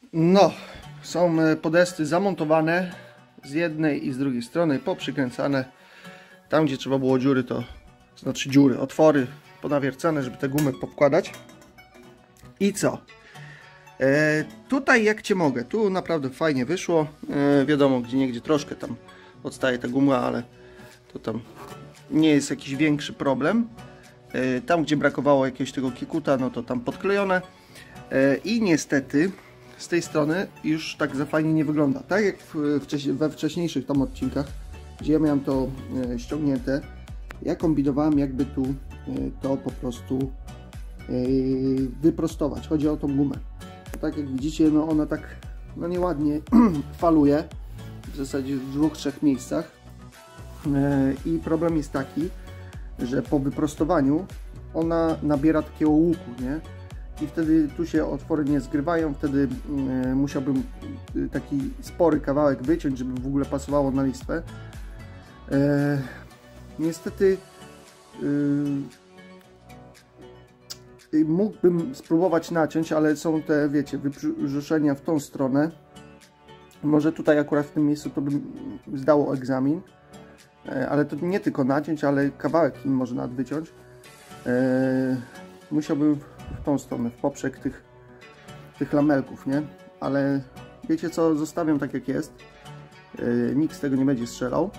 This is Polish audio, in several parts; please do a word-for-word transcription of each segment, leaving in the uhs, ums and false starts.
No, są podesty zamontowane z jednej i z drugiej strony, poprzykręcane. Tam, gdzie trzeba było dziury, to znaczy dziury, otwory ponawiercane, żeby te gumy powkładać. I co? E, tutaj jak cię mogę, tu naprawdę fajnie wyszło. E, wiadomo, gdzie niegdzie troszkę tam odstaje ta guma, ale to tam nie jest jakiś większy problem. E, tam, gdzie brakowało jakiegoś tego kikuta, no to tam podklejone. E, I niestety z tej strony już tak za fajnie nie wygląda. Tak jak we wcześniejszych tam odcinkach, gdzie ja miałem to e, ściągnięte, ja kombinowałem, jakby tu e, to po prostu e, wyprostować. Chodzi o tą gumę. Tak jak widzicie, no ona tak no nieładnie faluje, w zasadzie w dwóch, trzech miejscach. E, I problem jest taki, że po wyprostowaniu ona nabiera takiego łuku, nie? I wtedy tu się otwory nie zgrywają, wtedy e, musiałbym taki spory kawałek wyciąć, żeby w ogóle pasowało na listwę. E, niestety e, mógłbym spróbować naciąć, ale są te, wiecie, wybrzuszenia w tą stronę. Może tutaj akurat w tym miejscu to bym zdało egzamin, e, ale to nie tylko naciąć, ale kawałek im może nawet wyciąć. E, musiałbym w tą stronę, w poprzek tych, tych lamelków, nie? Ale wiecie co, zostawiam tak jak jest. Yy, nikt z tego nie będzie strzelał.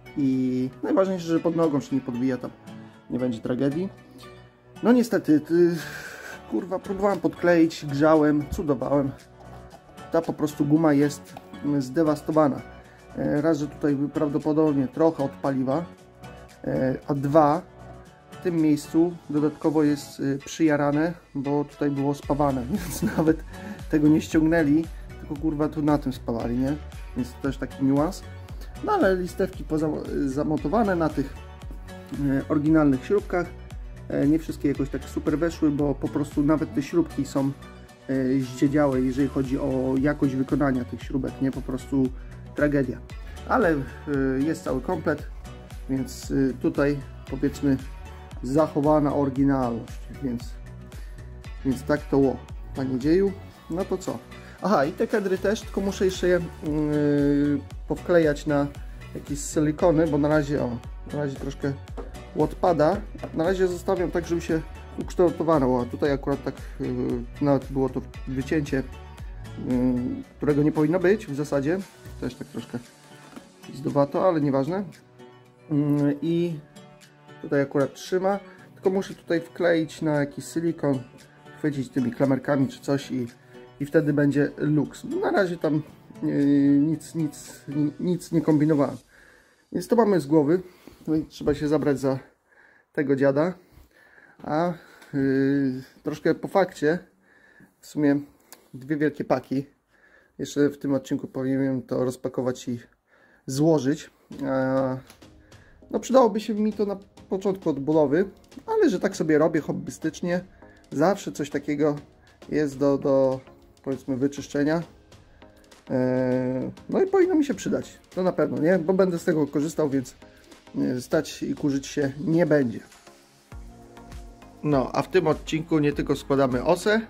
I najważniejsze, że pod nogą się nie podbija, tam nie będzie tragedii. No niestety, ty, kurwa, próbowałem podkleić, grzałem, cudowałem. Ta po prostu guma jest zdewastowana. Yy, raz, że tutaj prawdopodobnie trochę od paliwa, yy, a dwa, w tym miejscu dodatkowo jest przyjarane, bo tutaj było spawane, więc nawet tego nie ściągnęli, tylko kurwa tu na tym spawali, nie? Więc to też taki niuans. No ale listewki zamontowane na tych oryginalnych śrubkach. Nie wszystkie jakoś tak super weszły, bo po prostu nawet te śrubki są zdziedziałe, jeżeli chodzi o jakość wykonania tych śrubek, nie? Po prostu tragedia. Ale jest cały komplet, więc tutaj powiedzmy zachowana oryginalność, więc, więc tak to ło, panie dzieju. No to co? Aha, i te kadry też, tylko muszę jeszcze je yy, powklejać na jakieś silikony, bo na razie, o, na razie troszkę odpada. Na razie zostawiam tak, żeby się ukształtowało, a tutaj akurat tak yy, nawet było to wycięcie, yy, którego nie powinno być w zasadzie. Też tak troszkę zdowato, ale nieważne. Yy, I tutaj akurat trzyma, tylko muszę tutaj wkleić na jakiś silikon, chwycić tymi klamerkami czy coś i, i wtedy będzie luks. Na razie tam yy, nic, nic, nic nie kombinowałem. Więc to mamy z głowy. No i trzeba się zabrać za tego dziada. A yy, troszkę po fakcie, w sumie dwie wielkie paki. Jeszcze w tym odcinku powinienem to rozpakować i złożyć. A, no przydałoby się mi to na początku od budowy, ale że tak sobie robię hobbystycznie, zawsze coś takiego jest do, do powiedzmy wyczyszczenia. Eee, no i powinno mi się przydać, to na pewno, nie? Bo będę z tego korzystał, więc stać i kurzyć się nie będzie. No, a w tym odcinku nie tylko składamy osę,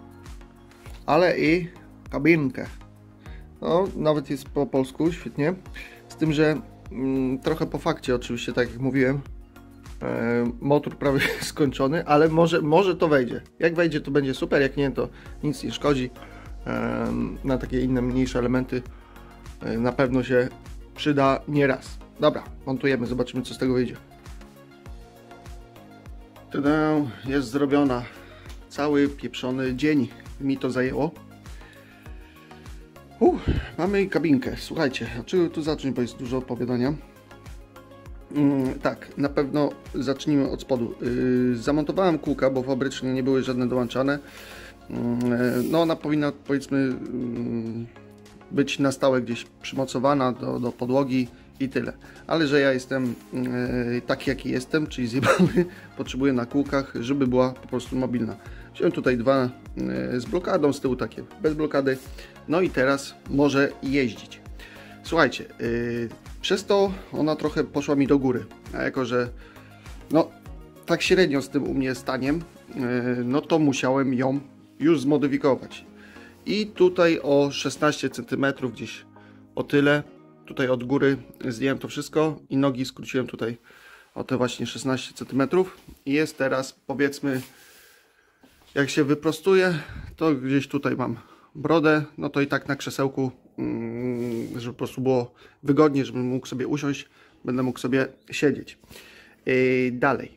ale i kabinkę. No, nawet jest po polsku, świetnie. Z tym, że mm, trochę po fakcie oczywiście, tak jak mówiłem, motor prawie skończony, ale może, może to wejdzie. Jak wejdzie, to będzie super, jak nie, to nic nie szkodzi. Na takie inne, mniejsze elementy na pewno się przyda nieraz. Dobra, montujemy, zobaczymy, co z tego wyjdzie. Tada, jest zrobiona. Cały pieprzony dzień mi to zajęło. Uh, mamy kabinkę. Słuchajcie, a czego tu zacząć, bo jest dużo opowiadania. Mm, tak, na pewno zacznijmy od spodu. Yy, zamontowałem kółka, bo fabrycznie nie były żadne dołączane. Yy, no ona powinna, powiedzmy, yy, być na stałe gdzieś przymocowana do, do podłogi i tyle. Ale że ja jestem yy, taki jaki jestem, czyli zjebany, potrzebuję na kółkach, żeby była po prostu mobilna. Wziąłem tutaj dwa yy, z blokadą, z tyłu takie bez blokady. No i teraz może jeździć. Słuchajcie, yy, przez to ona trochę poszła mi do góry, a jako że no tak średnio z tym u mnie staniem, yy, no to musiałem ją już zmodyfikować. I tutaj o szesnaście centymetrów, gdzieś o tyle. Tutaj od góry zdjąłem to wszystko i nogi skróciłem tutaj o te właśnie szesnaście centymetrów. I jest teraz, powiedzmy, jak się wyprostuję, to gdzieś tutaj mam brodę. No to i tak na krzesełku, żeby po prostu było wygodnie, żebym mógł sobie usiąść, będę mógł sobie siedzieć. Dalej.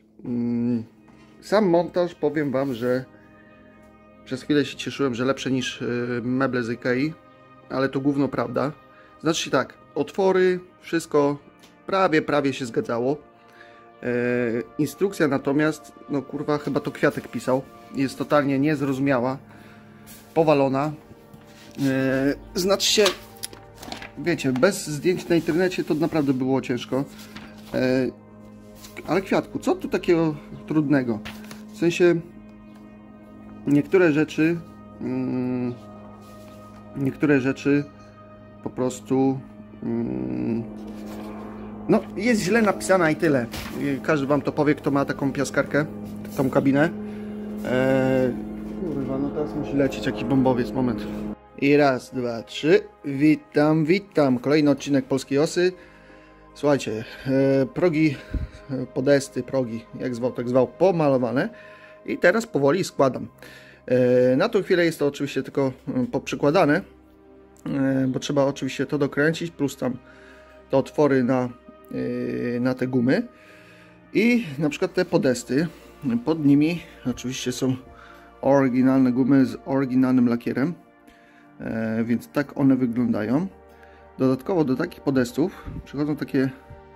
Sam montaż, powiem Wam, że przez chwilę się cieszyłem, że lepsze niż meble z Ikei, ale to gówno prawda. Znaczy się tak, otwory, wszystko prawie, prawie się zgadzało. E, instrukcja natomiast, no kurwa, chyba to Kwiatek pisał, jest totalnie niezrozumiała, powalona. E, znaczy się, wiecie, bez zdjęć na internecie to naprawdę było ciężko. E, ale Kwiatku, co tu takiego trudnego? W sensie, niektóre rzeczy, mm, niektóre rzeczy po prostu mm, no jest źle napisana i tyle. Każdy Wam to powie, kto ma taką piaskarkę, tą kabinę. Eee, kurwa, no teraz musi lecieć jakiś bombowiec, moment. I raz, dwa, trzy. Witam, witam. Kolejny odcinek Polskiej Osy. Słuchajcie, e, progi, podesty, progi, jak zwał, tak zwał, pomalowane. I teraz powoli składam. E, na tą chwilę jest to oczywiście tylko poprzykładane, e, bo trzeba oczywiście to dokręcić, plus tam te otwory na, e, na te gumy. I na przykład te podesty, pod nimi oczywiście są oryginalne gumy z oryginalnym lakierem, e, więc tak one wyglądają. Dodatkowo do takich podestów przychodzą takie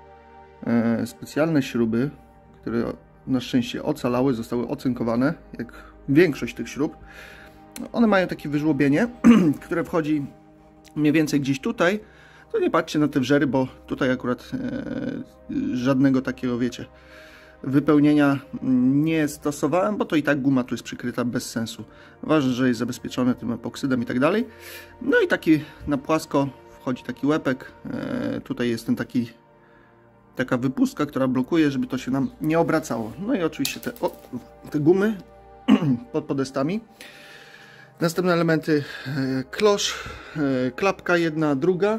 e, specjalne śruby, które na szczęście ocalały, zostały ocynkowane, jak większość tych śrub. One mają takie wyżłobienie, które wchodzi mniej więcej gdzieś tutaj. To nie patrzcie na te wrzery, bo tutaj akurat e, żadnego takiego, wiecie, wypełnienia nie stosowałem, bo to i tak guma tu jest przykryta bez sensu. Ważne, że jest zabezpieczone tym epoksydem i tak dalej. No i taki na płasko wchodzi taki łepek. E, tutaj jest ten taki taka wypustka, która blokuje, żeby to się nam nie obracało. No i oczywiście te, o, te gumy pod podestami. Następne elementy, e, klosz, e, klapka jedna, druga,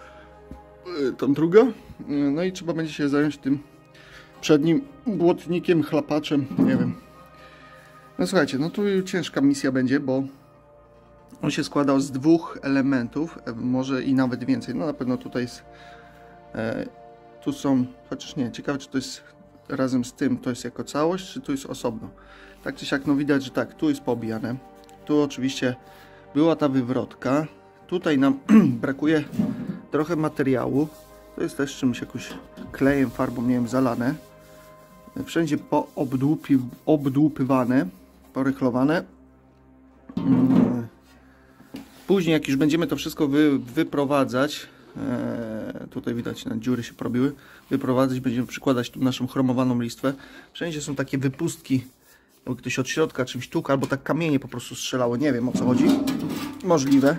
e, tą druga. E, no i trzeba będzie się zająć tym przednim błotnikiem, chlapaczem, nie wiem. No słuchajcie, no tu ciężka misja będzie, bo on się składał z dwóch elementów, może i nawet więcej. No na pewno tutaj jest, e, tu są, chociaż nie, ciekawe czy to jest razem z tym, to jest jako całość, czy tu jest osobno. Tak czy siak, no widać, że tak, tu jest poobijane. Tu oczywiście była ta wywrotka. Tutaj nam brakuje trochę materiału. To jest też czymś jakoś klejem, farbą, nie wiem, zalane. Wszędzie poobdłupi, obdłupywane, porychlowane. Później, jak już będziemy to wszystko wy, wyprowadzać, e, tutaj widać, na dziury się porobiły, wyprowadzać, będziemy przykładać tu naszą chromowaną listwę. Wszędzie są takie wypustki, jakby ktoś od środka czymś tukł, albo tak kamienie po prostu strzelało, nie wiem o co chodzi. Możliwe.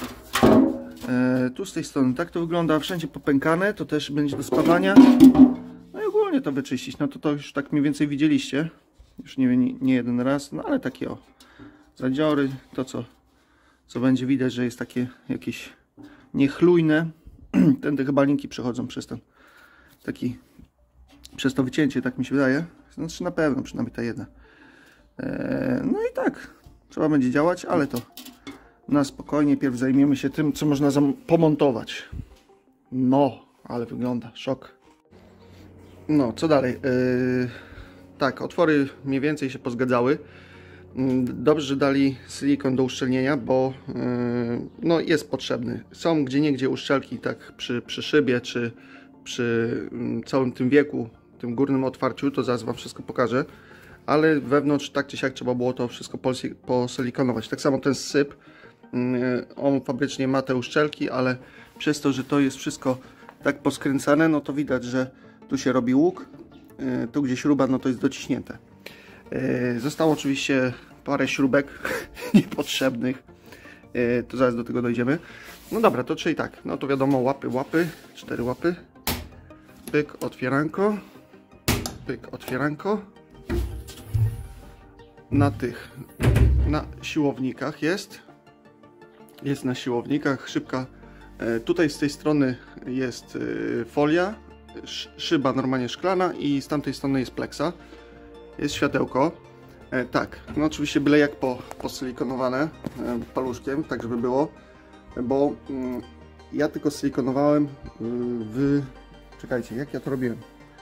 E, tu z tej strony tak to wygląda, wszędzie popękane, to też będzie do spawania. No i ogólnie to wyczyścić, no to to już tak mniej więcej widzieliście. Już nie, nie, nie jeden raz, no ale takie o zadziory, to co, co będzie widać, że jest takie jakieś niechlujne. Tędy chyba linki przechodzą przez ten taki, przez to wycięcie, tak mi się wydaje. Znaczy na pewno, przynajmniej ta jedna. Eee, no i tak, trzeba będzie działać, ale to na spokojnie. Pierw zajmiemy się tym, co można pomontować. No, ale wygląda, szok. No, co dalej? Eee, tak, otwory mniej więcej się pozgadzały. Dobrze, że dali silikon do uszczelnienia, bo yy, no, jest potrzebny. Są gdzieniegdzie uszczelki, tak przy, przy szybie, czy przy yy, całym tym wieku, tym górnym otwarciu, to zaraz Wam wszystko pokażę. Ale wewnątrz tak czy siak trzeba było to wszystko posilikonować. Tak samo ten syp, yy, on fabrycznie ma te uszczelki, ale przez to, że to jest wszystko tak poskręcane, no to widać, że tu się robi łuk, yy, tu gdzie śruba, no to jest dociśnięte. Yy, zostało oczywiście parę śrubek niepotrzebnych, yy, to zaraz do tego dojdziemy. No dobra, to czyli tak, no to wiadomo, łapy, łapy, cztery łapy, pyk, otwieranko, pyk, otwieranko. Na tych, na siłownikach jest, jest na siłownikach, szybka. Tutaj z tej strony jest folia, szyba normalnie szklana i z tamtej strony jest pleksa. Jest światełko. Tak, no oczywiście byle jak po, posilikonowane paluszkiem, tak żeby było, bo ja tylko silikonowałem w... Czekajcie, jak ja to robiłem?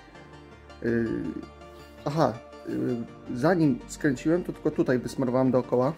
Aha, zanim skręciłem, to tylko tutaj wysmarowałem dookoła,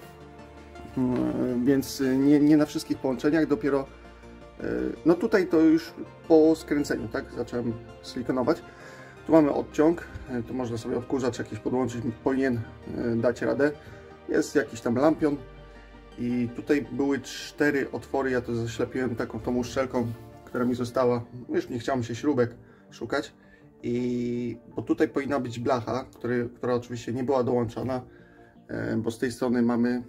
więc nie, nie na wszystkich połączeniach, dopiero no tutaj to już po skręceniu, tak, zacząłem silikonować. Tu mamy odciąg, tu można sobie odkurzacz jakiś podłączyć, powinien dać radę. Jest jakiś tam lampion i tutaj były cztery otwory, ja to zaślepiłem taką tą uszczelką, która mi została, już nie chciałem się śrubek szukać. I bo tutaj powinna być blacha, który, która oczywiście nie była dołączona, bo z tej strony mamy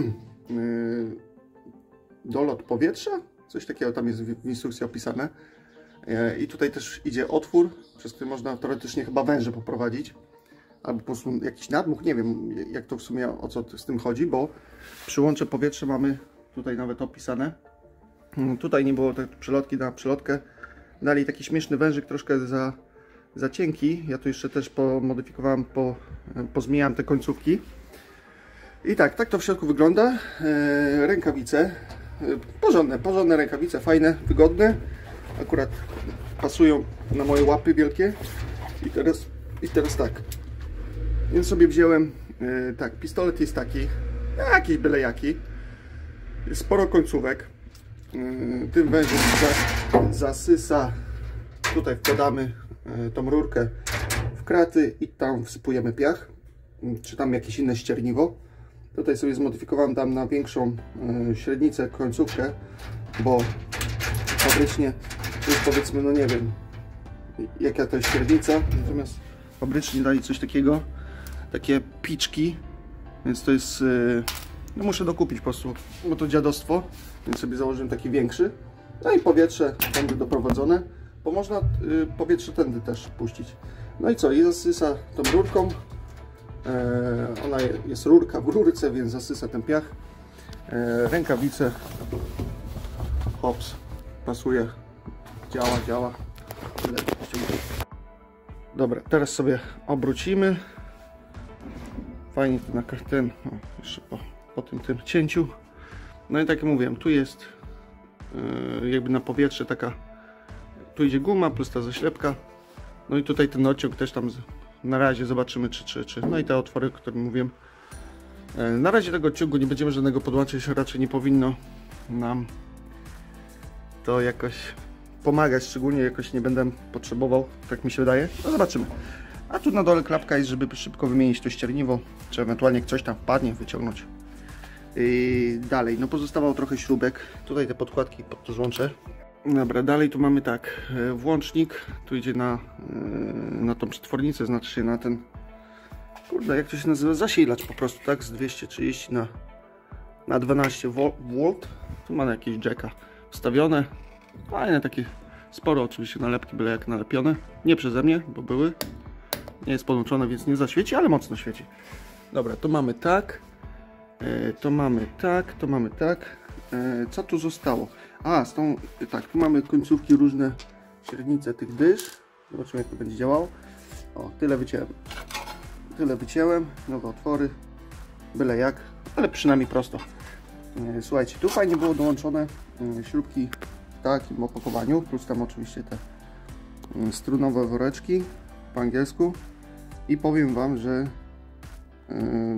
dolot powietrza, coś takiego tam jest w instrukcji opisane. I tutaj też idzie otwór, przez który można teoretycznie chyba węże poprowadzić, albo po prostu jakiś nadmuch, nie wiem jak to w sumie, o co z tym chodzi, bo przyłącze powietrze mamy tutaj nawet opisane. Tutaj nie było tej przelotki na przelotkę, dali taki śmieszny wężyk, troszkę za za cienki. Ja tu jeszcze też pomodyfikowałem, po, pozmieniałem te końcówki. I tak, tak to w środku wygląda. E, rękawice. E, porządne, porządne rękawice, fajne, wygodne. Akurat pasują na moje łapy wielkie. I teraz, i teraz tak. Więc sobie wziąłem, e, tak, pistolet jest taki, jakiś byle jaki. Jest sporo końcówek. E, tym wężem zasysa. Tutaj wkładamy tą rurkę w kraty i tam wsypujemy piach, czy tam jakieś inne ścierniwo. Tutaj sobie zmodyfikowałem tam na większą średnicę końcówkę, bo fabrycznie już powiedzmy, no nie wiem jaka to jest średnica, natomiast fabrycznie dali coś takiego, takie piczki, więc to jest, no muszę dokupić po prostu, bo to dziadostwo, więc sobie założyłem taki większy. No i powietrze będzie doprowadzone, bo można y, powietrze tędy też puścić. No i co? I zasysa tą rurką. E, ona jest rurka w rurce, więc zasysa ten piach. E, rękawice. Hops. Pasuje. Działa, działa. Dobra, teraz sobie obrócimy. Fajnie to na ten, no, jeszcze po, po tym, tym cięciu. No i tak jak mówiłem, tu jest y, jakby na powietrze taka. Tu idzie guma plus ta zaślepka. No i tutaj ten odciąg też tam na razie zobaczymy czy, czy, czy. No i te otwory, o których mówiłem. Na razie tego odciągu nie będziemy żadnego podłączać, raczej nie powinno nam to jakoś pomagać, szczególnie jakoś nie będę potrzebował, tak mi się wydaje. No zobaczymy. A tu na dole klapka jest, żeby szybko wymienić to ścierniwo, czy ewentualnie jak coś tam wpadnie, wyciągnąć. I dalej, no pozostawał trochę śrubek. Tutaj te podkładki pod to złączę. Dobra, dalej tu mamy tak, włącznik, tu idzie na, na tą przetwornicę, znaczy się na ten, kurde, jak to się nazywa, zasilacz po prostu, tak, z dwieście trzydzieści na, na dwanaście wolt, tu mamy jakieś jacka wstawione, fajne takie, sporo oczywiście nalepki, byle jak nalepione, nie przeze mnie, bo były, nie jest podłączone, więc nie zaświeci, ale mocno świeci. Dobra, to mamy tak, to mamy tak, to mamy tak, co tu zostało? A, z tą, tak, tu mamy końcówki różne, średnice tych dysz. Zobaczymy jak to będzie działało. O, tyle wyciąłem. Tyle wyciąłem, nowe otwory, byle jak, ale przynajmniej prosto. Słuchajcie, tu fajnie było dołączone śrubki w takim opakowaniu, plus tam oczywiście te strunowe woreczki po angielsku. I powiem Wam, że yy,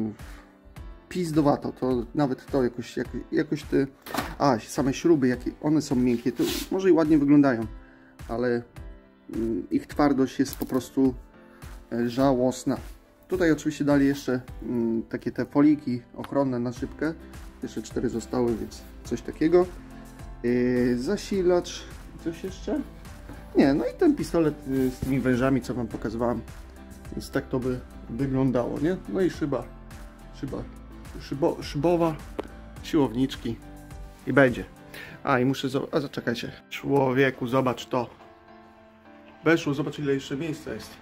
pizdowato, to nawet to jakoś, jak, jakoś te, a same śruby, jakie one są miękkie, to może i ładnie wyglądają, ale y, ich twardość jest po prostu y, żałosna. Tutaj oczywiście dali jeszcze y, takie te foliki ochronne na szybkę, jeszcze cztery zostały, więc coś takiego. Y, zasilacz, coś jeszcze? Nie, no i ten pistolet y, z tymi wężami, co Wam pokazywałem, więc tak to by wyglądało, nie? No i szyba, szyba. Szybo, szybowa, siłowniczki i będzie. A i muszę zobaczyć, a zaczekajcie, człowieku, zobacz to. Weszło, zobacz ile jeszcze miejsca jest.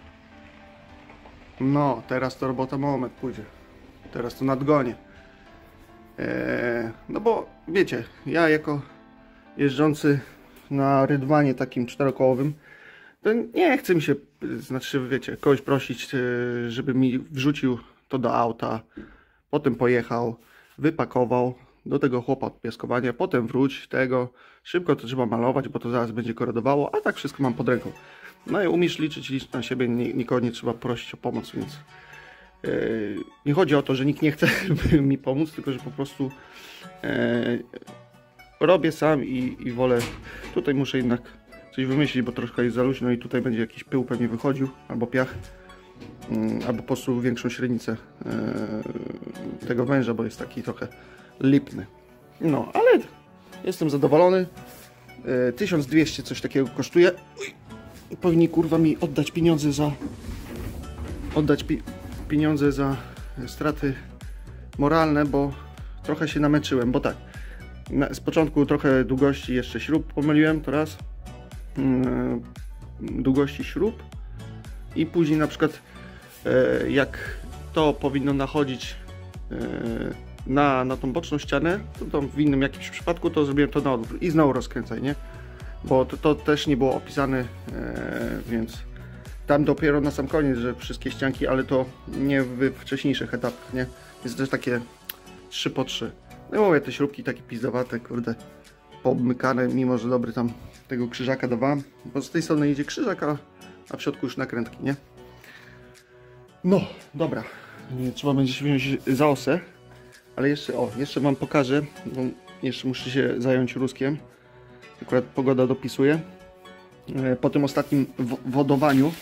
No, teraz to robota moment pójdzie. Teraz to nadgonię. E, no bo wiecie, ja jako jeżdżący na rydwanie takim czterokołowym, to nie chce mi się, znaczy wiecie, kogoś prosić, żeby mi wrzucił to do auta, potem pojechał, wypakował, do tego chłopa od piaskowania, potem wróć tego, szybko to trzeba malować, bo to zaraz będzie korodowało, a tak wszystko mam pod ręką. No i umiesz liczyć, licz na siebie, nikogo nie trzeba prosić o pomoc, więc yy, nie chodzi o to, że nikt nie chce mi pomóc, tylko że po prostu yy, robię sam i, i wolę, tutaj muszę jednak coś wymyślić, bo troszkę jest za luźno i tutaj będzie jakiś pył pewnie wychodził, albo piach, yy, albo po prostu większą średnicę yy, tego węża, bo jest taki trochę lipny. No, ale jestem zadowolony. Yy, tysiąc dwieście coś takiego kosztuje. Uj, powinni kurwa mi oddać pieniądze za oddać pi pieniądze za straty moralne, bo trochę się namęczyłem, bo tak, na, z początku trochę długości jeszcze śrub pomyliłem, to raz yy, długości śrub i później na przykład yy, jak to powinno nachodzić yy, na, na tą boczną ścianę, to, to w innym jakimś przypadku to zrobiłem to na odwrót i znowu rozkręcaj, nie? Bo to, to też nie było opisane, e, więc tam dopiero na sam koniec, że wszystkie ścianki, ale to nie w wcześniejszych etapach, nie? Jest też takie trzy po trzy. No i mówię, te śrubki takie pizdowate, kurde, poobmykane, mimo że dobry tam tego krzyżaka dawałem, bo z tej strony idzie krzyżak, a, a w środku już nakrętki, nie? No, dobra, trzeba będzie się wziąć za osę. Ale jeszcze, o, jeszcze wam pokażę, bo jeszcze muszę się zająć ruskiem. Akurat pogoda dopisuje. Po tym ostatnim wodowaniu,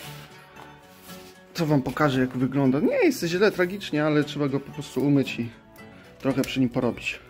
co wam pokażę, jak wygląda. Nie jest źle, tragicznie, ale trzeba go po prostu umyć i trochę przy nim porobić.